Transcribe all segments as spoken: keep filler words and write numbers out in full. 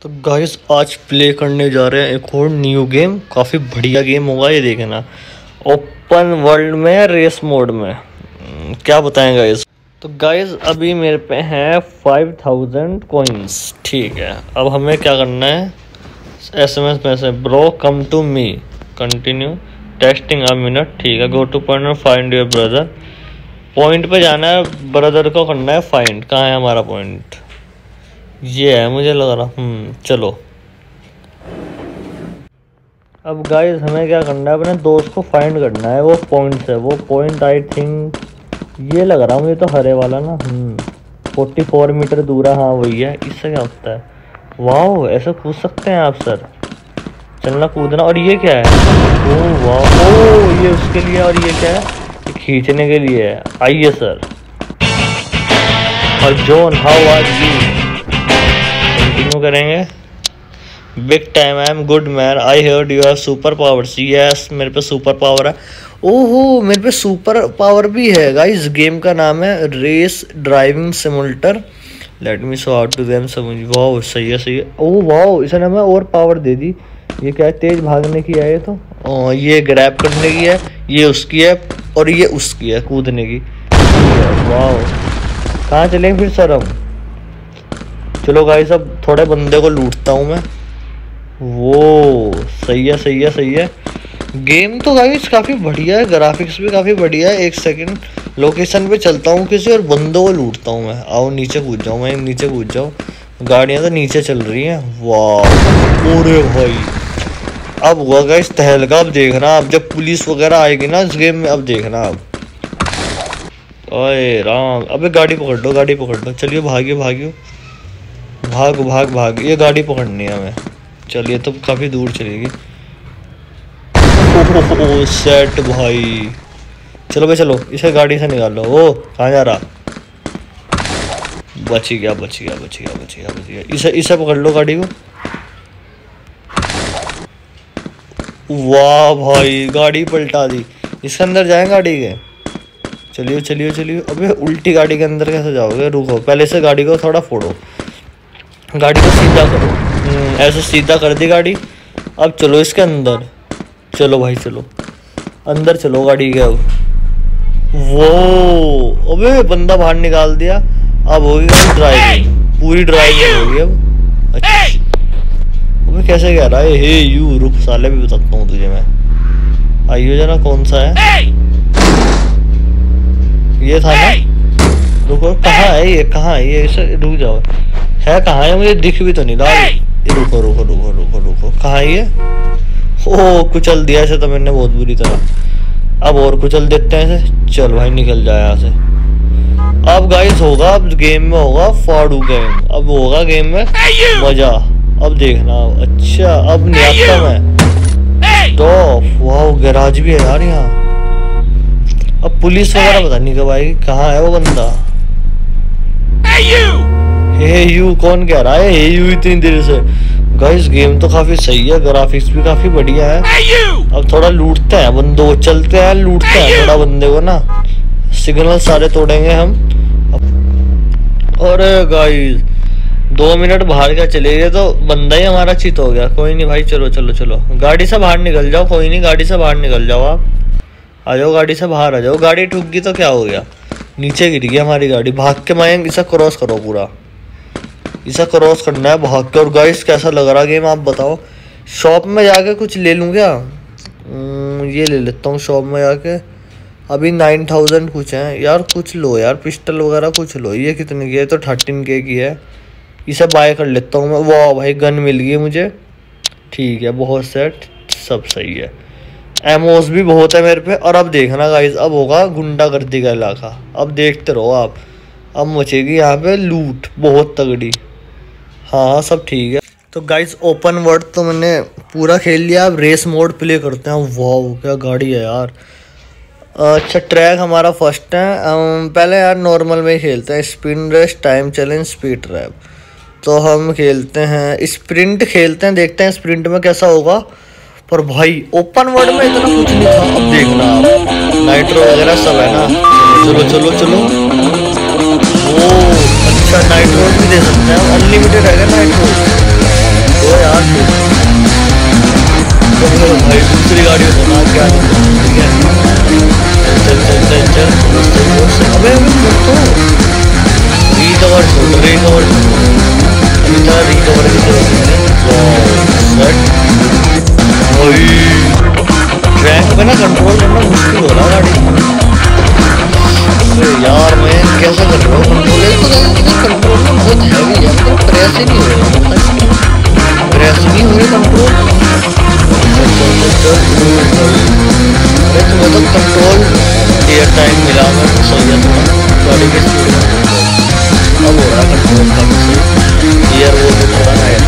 तो गाइस आज प्ले करने जा रहे हैं एक और न्यू गेम। काफ़ी बढ़िया गेम होगा ये, देखना। ओपन वर्ल्ड में रेस मोड में क्या बताएं गाइस। तो गाइस अभी मेरे पे है फाइव थाउजेंड कॉइन्स। ठीक है, अब हमें क्या करना है, एसएमएस में से bro come to me continue testing a minute. ठीक है, go to point find your brother. Point पे जाना है, ब्रदर को करना है फाइंड। कहाँ है हमारा पॉइंट? ये है मुझे लग रहा। हम्म चलो अब गाइस हमें क्या करना है, अपने दोस्त को फाइंड करना है। वो पॉइंट है, वो पॉइंट आई थिंक ये लग रहा मुझे तो हरे वाला ना। हम्म फोर्टी फोर मीटर दूर है। हाँ वही है। इससे क्या होता है? वाह, ऐसे कूद सकते हैं आप सर, चलना कूदना। और ये क्या है? ओह वाह, ओह ये उसके लिए। और ये क्या है? ये खींचने के लिए है। आइए सर। और John how are you? Continue करेंगे। Big time, I am good man, I heard you have super powers. Yes मेरे पे सुपर पावर है। ओहो मेरे पे सुपर पावर भी है गाइस। गेम का नाम है race driving simulator. Let me show out to them समझ। वाह सही है सही है। ओह वाह, इसने हमें और पावर दे दी। ये क्या है? तेज भागने की है ये तो। ओ, ये ग्रैब करने की है, ये उसकी है, और ये उसकी है कूदने की। वाह, कहाँ चलेंगे फिर सर हम? चलो गाइस अब थोड़े बंदे को लूटता हूँ मैं। वो सही है सही है सही है। गेम तो गाइस काफ़ी बढ़िया है, ग्राफिक्स भी काफ़ी बढ़िया है। एक सेकंड, लोकेशन पे चलता हूँ किसी और बंदों को लूटता हूँ मैं। आओ नीचे कूद जाऊँ मैं, नीचे कूद जाऊँ। गाड़ियाँ तो नीचे चल रही हैं। वाह ओरे भाई, अब हुआ गाइस तहलका। अब देखना, अब जब पुलिस वगैरह आएगी ना इस गेम में, अब देखना अब। ओए राम, अबे गाड़ी पकड़ लो, गाड़ी पकड़ लो। चलिए भागियो भागियो, भाग भाग भाग। ये गाड़ी पकड़नी है हमें। चलिए तो काफ़ी दूर चलेगी। ओह सेट भाई, चलो भाई चलो, इसे गाड़ी से निकाल लो। ओ कहाँ जा रहा? बच गया बच गया बच गया बच गया बच गया। इसे इसे पकड़ लो गाड़ी को। वाह भाई, गाड़ी पलटा दी। इसके अंदर जाए गाड़ी के? चलिए चलिए चलिए। अबे उल्टी गाड़ी के अंदर कैसे जाओगे? रुको, पहले से गाड़ी को थोड़ा फोड़ो, गाड़ी को सीधा करो। ऐसे सीधा कर दी गाड़ी। अब चलो इसके अंदर। चलो भाई चलो अंदर चलो गाड़ी के। अब वो अबे बंदा बाहर निकाल दिया। अब होगी ड्राइविंग, पूरी ड्राइविंग होगी अब। अच्छा अबे कैसे कह रहा है? हे यू रुक, साले भी बताता हूँ तुझे मैं। आइयो जरा, कौन सा है ये? था ना? रुको, कहाँ है ये? कहाँ है ये? इसे रुक जाओ, है कहाँ है? मुझे दिख भी तो नहीं रहा। रुको रुको रुको रुको रुको, कहाँ है ये? ओह कुचल दिया इसे तो मैंने बहुत बुरी तरह। अब और कुचल देते हैं इसे। चल भाई निकल जाए यहाँ से। अब गाइस होगा, अब गेम में होगा फाड़ू गेम। अब होगा गेम में मजा। अब देखना। अच्छा अब नहीं आता मैं तो। वाह गैराज भी है यार यहाँ। अब पुलिस वगैरह पता नहीं कब आएगी। कहाँ है वो बंदा? हे यू कौन कह रहा है हे यू इतनी देर से? गाइस गेम तो काफी सही है, ग्राफिक्स भी काफी बढ़िया है। अब थोड़ा लूटते हैं बंदों को, चलते हैं लूटते हैं थोड़ा बंदे को ना। सिग्नल सारे तोड़ेंगे हम। और गाइस दो मिनट बाहर क्या चले गए तो बंदा ही हमारा चित हो गया। कोई नहीं भाई, चलो चलो चलो, गाड़ी से बाहर निकल जाओ। कोई नहीं, गाड़ी से बाहर निकल जाओ। आप आ जाओ, गाड़ी से बाहर आ जाओ। गाड़ी ठुक गई तो क्या हो गया? नीचे गिर गई हमारी गाड़ी। भाग के मयंक इसे क्रॉस करो, पूरा इसे क्रॉस करना है भाग के। और गाइस कैसा लग रहा गेम आप बताओ? शॉप में जाके कुछ ले लूँ क्या? ये ले लेता हूँ शॉप में जाके। अभी नाइन थाउजेंड कुछ है यार। कुछ लो यार, पिस्टल वगैरह कुछ लो। ये कितने की है? तो थर्टीन के की है। इसे बाय कर लेता हूँ मैं। वाह भाई गन मिल गई मुझे। ठीक है, बहुत सेट, सब सही है। एमोस भी बहुत है मेरे पे। और अब देखना गाइस, अब होगा गुंडागर्दी का इलाका। अब देखते रहो आप। अब मचेगी यहाँ पे लूट बहुत तगड़ी। हाँ हाँ सब ठीक है। तो गाइस ओपन वर्ल्ड तो मैंने पूरा खेल लिया। अब रेस मोड प्ले करते हैं। वाह क्या गाड़ी है यार। अच्छा ट्रैक हमारा फर्स्ट है। पहले यार नॉर्मल में ही खेलते हैं। Spin race, time challenge, speed trap. तो हम खेलते हैं स्प्रिंट खेलते हैं, देखते हैं स्प्रिंट में कैसा होगा। पर भाई ओपन वर्ल्ड में इतना कुछ नहीं था। अब देखना आप, नाइट्रो वगैरह सब है ना। चलो चलो चलो। ओ अच्छा नाइट्रो भी दे सकते हैं, अनलिमिटेड है नाइट्रो। भाई दूसरी गाड़ी बना क्या, ठीक है चल चल चल चल चल। अबे तो रिकवर छोड़, रिकवर अभी तो रिकवर की जरूरत है। ट्रैक पे ना कंट्रोल करना मुश्किल हो रहा गाड़ी। अरे यार मैं कैसे कर रहा हूँ कंट्रोल, एक तो कंट्रोल में बहुत हैवी है, मतलब प्रेस ही नहीं हो रहा, प्रेस नहीं हो रही कंट्रोल। अरे तुम्हें तो कंट्रोल एयर टाइम मिला, मैं तो सही है थोड़ा गाड़ी की स्पीड में कंट्रोल अब हो रहा है कंट्रोल का भी सही। एयर वो भी थोड़ा है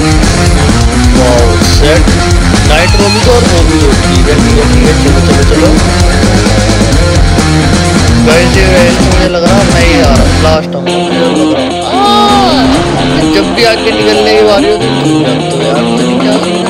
वाओ सेट नाइट वो भी तो, और वो भी हो ठीक है ठीक है ठीक है चलो चलो चलो गाइस। ये रेस मुझे लग रहा मैं ही आ रहा लास्ट टाइम लग रहा, जब भी आगे निकलने की बारी होती है तो यार पता नहीं क्या सीन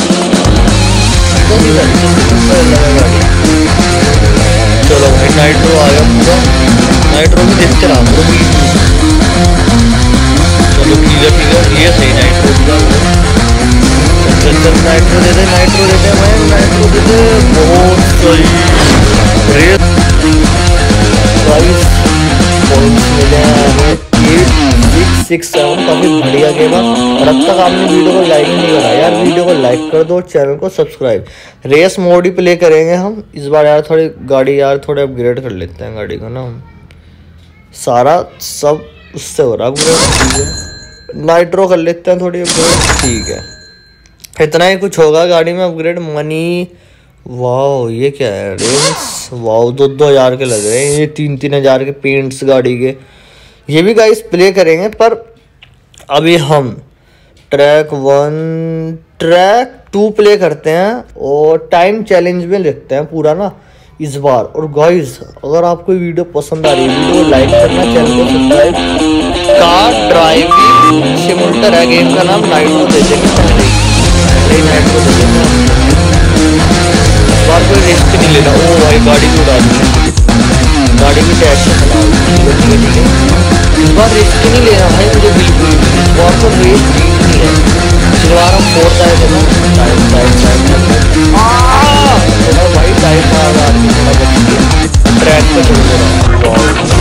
है लगा गाड़ी। चलो भाई नाइट्रो आ गया पूरा, नाइट्रो भी देखते रहा पूरा बीच में। चलो ठीक है ठीक है ये सही नाइट्रो पूरा, चल चल नाइट्रो दे दे नाइट्रो दे दे मैं नाइट्रो दे दे बहुत सही रेस। गाइस पॉइंट्स मिले हैं हमें एट सिक्स सिक्स सेवन, काफ़ी बढ़िया गेम है। और अब तक आपने वीडियो को लाइक नहीं करा यार, वीडियो को लाइक कर दो, चैनल को सब्सक्राइब। रेस मोड ही प्ले करेंगे हम इस बार यार, थोड़ी गाड़ी यार थोड़े अपग्रेड कर लेते हैं गाड़ी को ना हम, सारा सब उससे हो रहा अपग्रेड। नाइट्रो कर लेते हैं थोड़ी अपग्रेड, ठीक है इतना ही कुछ होगा गाड़ी में अपग्रेड। मनी वाह ये क्या है रेंस, वाह दो दो हज़ार के लग रहे हैं, ये तीन तीन हज़ार के पेंट्स गाड़ी के। ये भी गाइस प्ले करेंगे, पर अभी हम track one track two play करते हैं और टाइम चैलेंज में लिखते हैं पूरा ना इस बार। और गाइस अगर आपको वीडियो पसंद आ रही है वीडियो को लाइक करना, चैनल को सब्सक्राइब। कार ड्राइविंग सिमुलेटर है गेम का नाम, नाइट्रो दे देंगे पहले ही नाइट्रो दे देंगे। इस बार कोई रिस्क नहीं लेना। ओ भाई गाड़ी भी उड़ा दी, गाड़ी की टैक्स से चलाओ ठीक है ठीक है ठीक है। इस बार रिस्क नहीं लेना भाई मुझे बिल्कुल भी, इस बार तो रेस जीतनी है। पिछली बार हम फोर्थ आए थे ना, टाइम टाइम टाइम थोड़ा भाई टाइम आ रहा है थोड़ा बच गया, ट्रैक पे चल रहा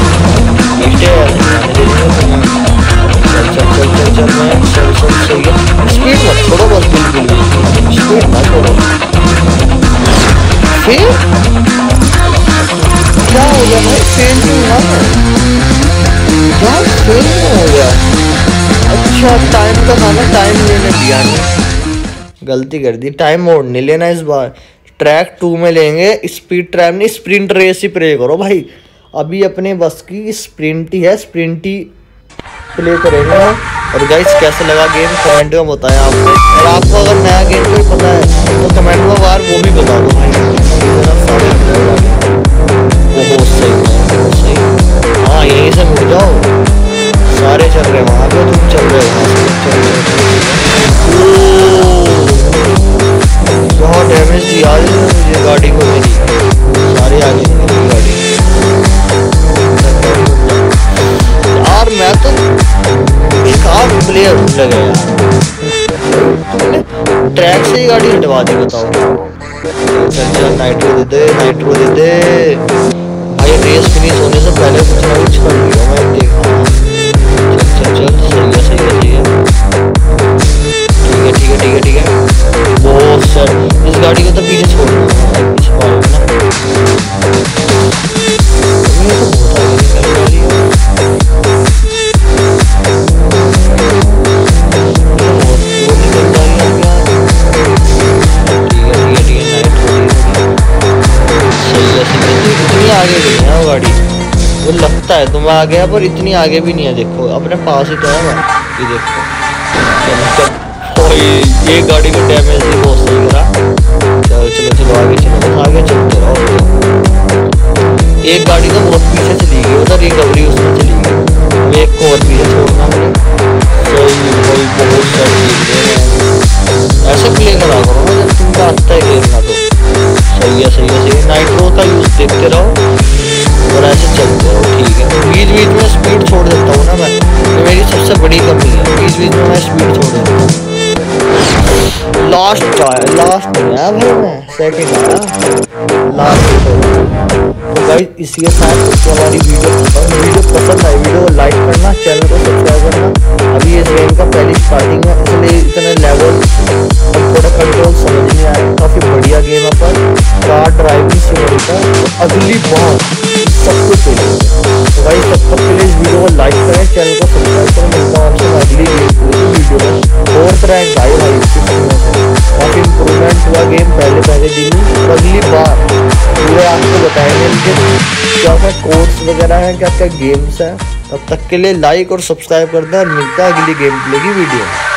चल चल चल चल चल मैं चल चल सही है। स्पीड मत छोड़ो बस, बिल्कुल स्पीड मत छोड़ो। फिर क्या हो गया भाई, फेल क्यों हुआ यार, फेल क्यों हो गया। अच्छा टाइम का था ना, टाइम लेने दिया नहीं, गलती कर दी, टाइम मोड नहीं लेना इस बार। ट्रैक टू में लेंगे स्पीड ट्रैक नहीं, स्प्रिंट रेस ही प्ले करो भाई। अभी अपने बस की स्प्रिंट ही है, स्प्रिंट ही प्ले करेंगे। और गाइस कैसे लगा गेम कमेंट में बताएं आपको, और आपको अगर नया गेम कोई पता है तो कमेंट में बार वो भी बता दो भाई। वो बहुत सही है बहुत सही, हाँ यहीं से मुड़ जाओ, सारे चल रहे हैं वहाँ पे, तुम चल रहे हो चल रहे हो। बहुत डैमेज दिया मुझे गाड़ी को मेरी, सारी आगे निकली गाड़ी यार। मैं तो एक आध प्लेयर लगे यार, तुमने ट्रैक से ही गाड़ी हटवा दी बताओ। चल चल नाइट्रो दे दे नाइट्रो दे दे भाई, रेस फिनिश होने से पहले कुछ ना कुछ कर लिया मैं देखा। चल चल चल सही है सही है सही है ठीक है ठीक है ठीक है ठीक है। बहुत सर इस गाड़ी को तो पीछे छोड़ना है इस बार ना, ये तो बहुत आगे निकल रही है। आगे गई है वो गाड़ी, वो लगता है तुम्हें आ गया पर इतनी आगे भी नहीं है, देखो अपने पास ही तो है ना, ये देखो चलो चल ये, ये गाड़ी को डैमेज भी बहुत सही करा। चलो चलो चलो आगे चलो बस आगे चलते रहो। एक गाड़ी तो बहुत पीछे चली गई, उधर रिकवरी उसमें चली गई, एक को और पीछे छोड़ना मुझे। सही भाई बहुत सही, ऐसे प्ले करा करो ना जब तुमको आता है खेलना तो। सही है सही है सही है, नाइट्रो का यूज देखते रहो और ऐसे चलते रहो ठीक है। बीच बीच में स्पीड छोड़ देता हूँ ना मैं, तो मेरी सबसे बड़ी कमी है, बीच बीच में मैं स्पीड छोड़ देता हूँ। लास्ट आया, लास्ट में आया भाई, मैं सेकंड आया, लास्ट तो गाइस इसी के साथ तो हमारी वीडियो वीडियो पसंद आई, वीडियो को लाइक करना, चैनल को सब्सक्राइब करना। अभी इस गेम का पहली स्टार्टिंग है, इसलिए इतने लेवल और थोड़ा कंट्रोल समझ नहीं आया। काफी बढ़िया गेम है पर कार ड्राइविंग सिमुलेटर, तो अगली बार सब कुछ तो भाई तब तक के लिए इस वीडियो को लाइक करें, चैनल को सब्सक्राइब करें। मिलता हूँ आपसे अगली वीडियो में। और तरह भाई भाई काफी इम्प्रूवमेंट हुआ गेम पहले पहले दिन ही। अगली बार पूरे आपको बताएंगे इनके क्या क्या कोड्स वगैरह हैं, क्या क्या गेम्स हैं। तब तक के लिए लाइक और सब्सक्राइब कर दें और मिलता है अगली गेम प्ले की वीडियो।